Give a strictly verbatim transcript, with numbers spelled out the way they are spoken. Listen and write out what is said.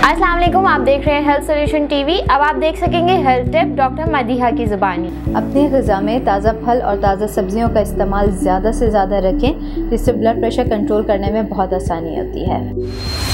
अस्सलाम वालेकुम, आप देख रहे हैं हेल्थ सोल्यूशन टीवी। अब आप देख सकेंगे हेल्थ टिप डॉक्टर मदीहा की ज़ुबानी। अपनी ग़िज़ा में ताज़ा फल और ताज़ा सब्जियों का इस्तेमाल ज़्यादा से ज़्यादा रखें, जिससे ब्लड प्रेशर कंट्रोल करने में बहुत आसानी होती है।